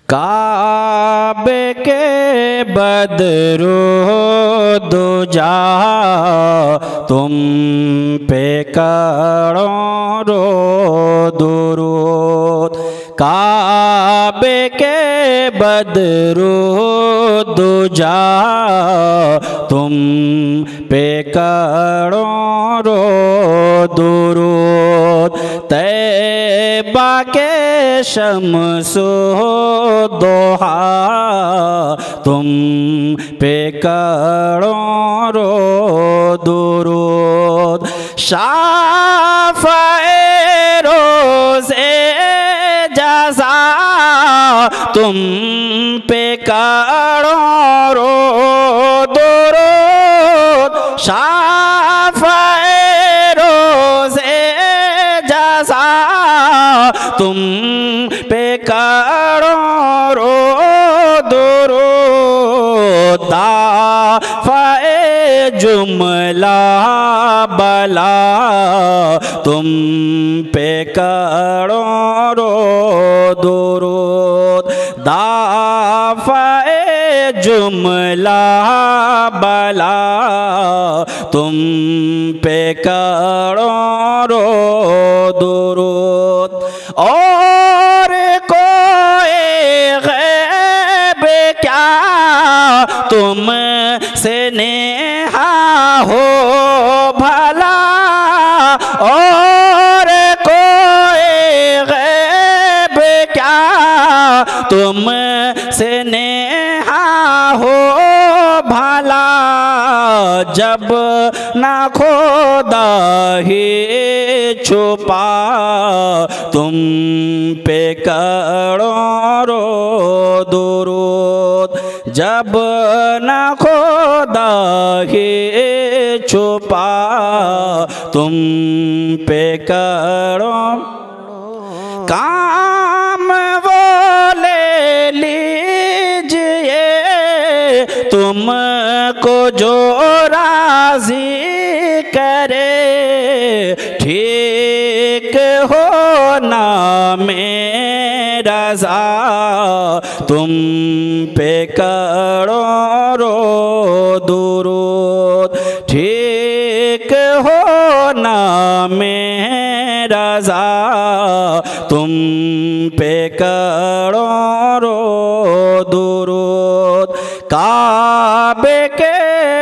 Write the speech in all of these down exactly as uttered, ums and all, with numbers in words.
کعبے کے بدرود جا تم پہ کروں رو درود کعبے کے بدرود جا تم پہ کروں رو درود طیبہ کے شمس و ضحیٰ تم پہ کروں رو درود شافع روز جزا تم پہ کروں رو درود شافع روز جزا تم پہ کروں رو درود دافع جملہ بلا تم پہ کروں رو درود دافع جملہ بلا تم پہ کروں رو درود اور کوئی غیب کیا تم سے نیہا ہو بھلا اور کوئی غیب کیا تم سے نیہا ہو بھلا جب نہ خدا ہی چھپا تم پہ کروں رو درود جب نہ خدا ہی چھپا تم پہ کروں کام وہ لے لیجئے تم کو جو راضی کرے ٹھیک ہونا میرا رضا تم پہ کروں رو درود ٹھیک ہونا میرا رضا تم پہ کروں رو درود کعبے کے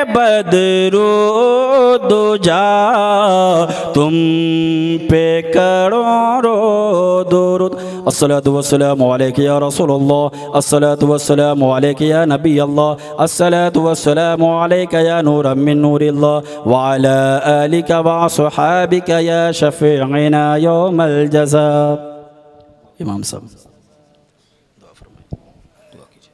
بدرود جا تم پہ کروں رو درود الصلاة والسلام علیک یا رسول اللہ الصلاة والسلام علیک یا نبی اللہ الصلاة والسلام علیک یا نورا من نور اللہ وعلا آلک وصحابک یا شفیعنا یوم الجزاء امام صاحب دعا فرمائیں دعا کیجئے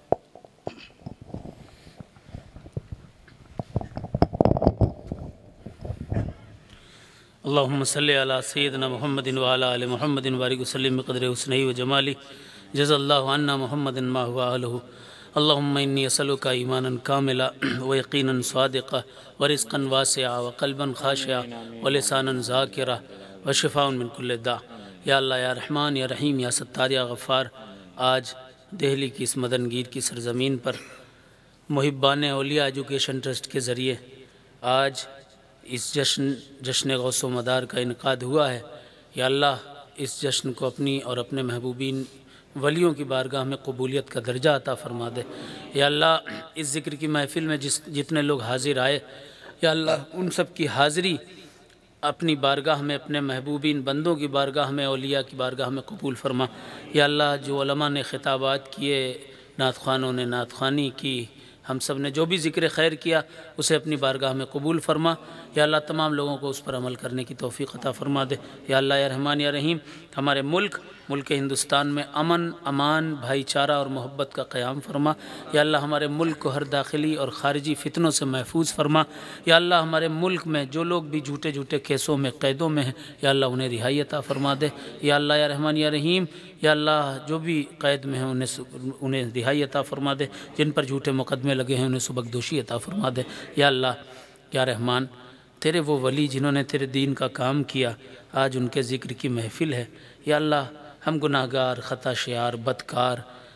اللہم صلی علی سیدنا محمد وعلی آل محمد وبارک وسلم بقدر حسنہ و جمالی جزا اللہ عنا محمد ما هو آلہ اللہم انی اسألک ایمانا کاملا و یقینا صادقا و رزقا واسعا و قلبا خاشعا و لسانا ذاکرا و شفاء من کل داء یا اللہ یا رحمان یا رحیم یا ستار یا غفار آج دہلی کی اس مدن گیر کی سرزمین پر محبان اولیاء ایجوکیشن ٹرسٹ کے ذریعے آج اس جشن جشن غوث و مدار کا انعقاد ہوا ہے یا اللہ اس جشن کو اپنی اور اپنے محبوبین ولیوں کی بارگاہ میں قبولیت کا درجہ عطا فرما دے یا اللہ اس ذکر کی محفل میں جس جتنے لوگ حاضر آئے یا اللہ ان سب کی حاضری اپنی بارگاہ میں اپنے محبوبین بندوں کی بارگاہ میں اولیاء کی بارگاہ میں قبول فرما یا اللہ جو علماء نے خطابات کیے نعت خوانوں نے نعت خوانی کی ہم سب نے جو بھی ذکر خیر کیا اسے اپنی بارگاہ میں قبول فرما یا اللہ تمام لوگوں کو اس پر عمل کرنے کی توفیق عطا فرما دے یا اللہ یا رحمان یا رحیم ہمارے ملک ملک ہندوستان میں امن امان بھائی چارہ اور محبت کا قیام فرما یا اللہ ہمارے ملک کو ہر داخلی اور خارجی فتنوں سے محفوظ فرما یا اللہ ہمارے ملک میں جو لوگ بھی جھوٹے جھوٹے کیسوں میں قیدوں میں ہیں یا اللہ انہیں رہائی عطا فرما دے یا اللہ یا رحمان یا رحیم یا اللہ جو بھی قید میں ہیں انہیں انہیں رہائی عطا فرما دے جن پر جھوٹے مقدمے لگے ہیں انہیں سبکدوشی عطا فرما دے یا اللہ یا رحمان تیرے وہ ولی جنہوں نے تیرے دین کا کام کیا آج ان کے ذکر کی محفل ہے یا اللہ ہم گناہگار خطا شیار بدکار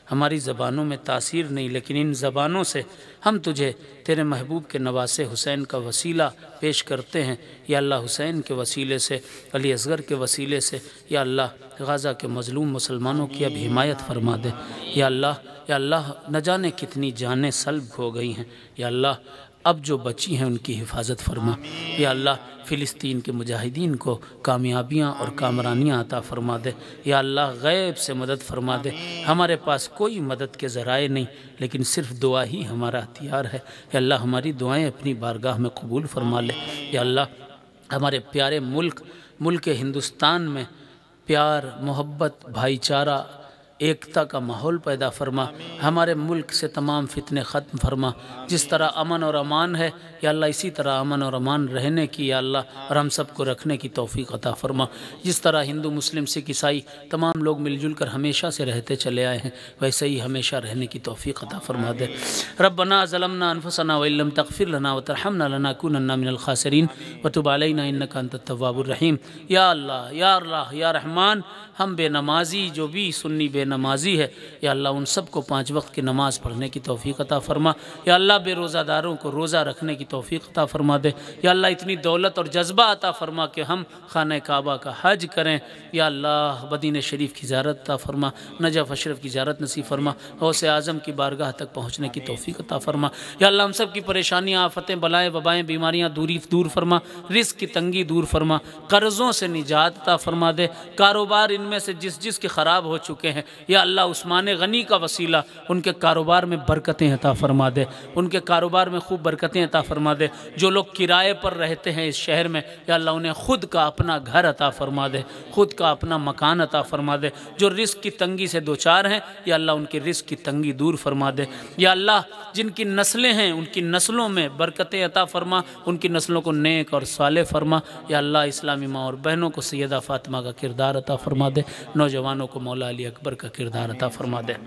ہماری زبانوں میں تاثیر نہیں، لیکن ان زبانوں سے ہم تجھے تیرے محبوب کے نواسے حسین کا وسیلہ پیش کرتے ہیں۔ یا اللہ حسین کے وسیلے سے، علی اصغر کے وسیلے سے یا اللہ غزہ کے مظلوم مسلمانوں کی اب حمایت فرما دے۔ یا اللہ یا اللہ نہ جانے کتنی جانیں سلب ہو گئی ہیں، یا اللہ اب جو بچی ہیں ان کی حفاظت فرما۔ یا اللہ فلسطین کے مجاہدین کو کامیابیاں اور کامرانیاں عطا فرما دے۔ یا اللہ غیب سے مدد فرما دے۔ ہمارے پاس کوئی مدد کے ذرائع نہیں، لیکن صرف دعا ہی ہمارا ہتھیار ہے۔ یا اللہ ہماری دعائیں اپنی بارگاہ میں قبول فرما لے۔ یا اللہ ہمارے پیارے ملک ملک ہندوستان میں پیار، محبت، بھائی چارہ، ایکتا کا ماحول پیدا فرما۔ ہمارے ملک سے تمام فتنے ختم فرما۔ جس طرح امن اور امان ہے یا اللہ اسی طرح امن اور امان رہنے کی یا اللہ اور ہم سب کو رکھنے کی توفیق عطا فرما۔ جس طرح ہندو مسلم سکھ عیسائی تمام لوگ مل جل کر ہمیشہ سے رہتے چلے آئے ہیں، ویسے ہی ہمیشہ رہنے کی توفیق عطا فرما دے۔ ربنا ظلمنا انفسنا وان لم تغفر لنا وترحمنا لنکونن من الخاسرین وتب علینا انک انت التواب الرحیم۔ یا اللہ یا اللہ یا رحمان، ہم بے نمازی جو بھی سنی بے نمازی ہے یا اللہ ان سب کو پانچ وقت کی نماز پڑھنے کی توفیق عطا فرما۔ یا اللہ بے روزہ داروں کو روزہ رکھنے کی توفیق عطا فرما دے۔ یا اللہ اتنی دولت اور جذبہ عطا فرما کہ ہم خانہ کعبہ کا حج کریں۔ یا اللہ مدینہ شریف کی زیارت عطا فرما، نجف اشرف کی زیارت نصیب فرما، غوث اعظم کی بارگاہ تک پہنچنے کی توفیق عطا فرما۔ یا اللہ ہم سب کی پریشانیاں، آفتیں، بلائیں، وبائیں، بیماریاں دوری دور فرما، رزق کی تنگی دور فرما، قرضوں سے نجات عطا فرما دے۔ کاروبار ان میں سے جس جس کے خراب ہو چکے ہیں یا اللہ عثمان غنی کا وسیلہ ان کے کاروبار میں برکتیں عطا فرما دے، ان کے کاروبار میں خوب برکتیں عطا فرما دے۔ جو لوگ کرائے پر رہتے ہیں اس شہر میں یا اللہ انہیں خود کا اپنا گھر عطا فرما دے، خود کا اپنا مکان عطا فرما دے۔ جو رزق کی تنگی سے دوچار ہیں یا اللہ ان کی رزق کی تنگی دور فرما دے۔ یا اللہ جن کی نسلیں ہیں ان کی نسلوں میں برکتیں عطا فرما، ان کی نسلوں کو نیک اور صالح فرما۔ یا اللہ اسلامی ماں اور بہنوں کو سیدہ فاطمہ کا کردار عطا فرما دے، نوجوانوں کو مولا علی اکبر کا کردار عطا فرما دے۔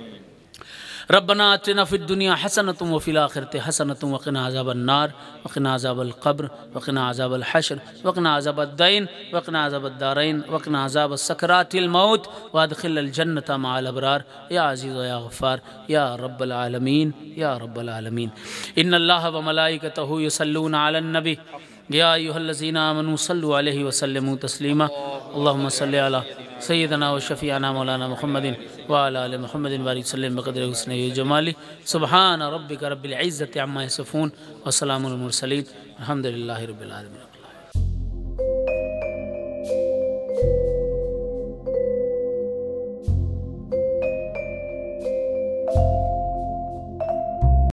ربنا آتنا فی الدنیا حسنۃ وفی الآخرۃ حسنۃ وقنا عذاب النار وقنا عذاب القبر وقنا عذاب الحشر وقنا عذاب الدین وقنا عذاب الدارین وقنا عذاب سکرات الموت وادخل الجنة مع الابرار یا عزیز و یا غفار یا رب العالمین یا رب العالمین۔ ان اللہ وملائکتہ یصلون علی النبی یا ایہا الذین آمنوا صلوا علیہ وسلموا تسلیما۔ اللہم صلی علی سیدنا و شفیعنا مولانا محمد وعلی آل محمد وبارک وسلم بقدر حسنہ و جمالہ۔ سبحان ربک رب العزۃ عما یصفون وسلام المرسلین الحمدللہ رب العالمین۔